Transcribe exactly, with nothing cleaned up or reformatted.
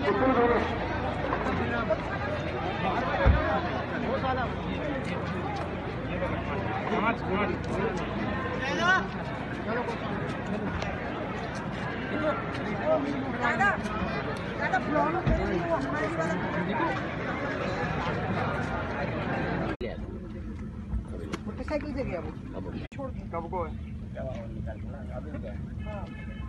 Motorcycle से गया वो। छोड़ कब को है?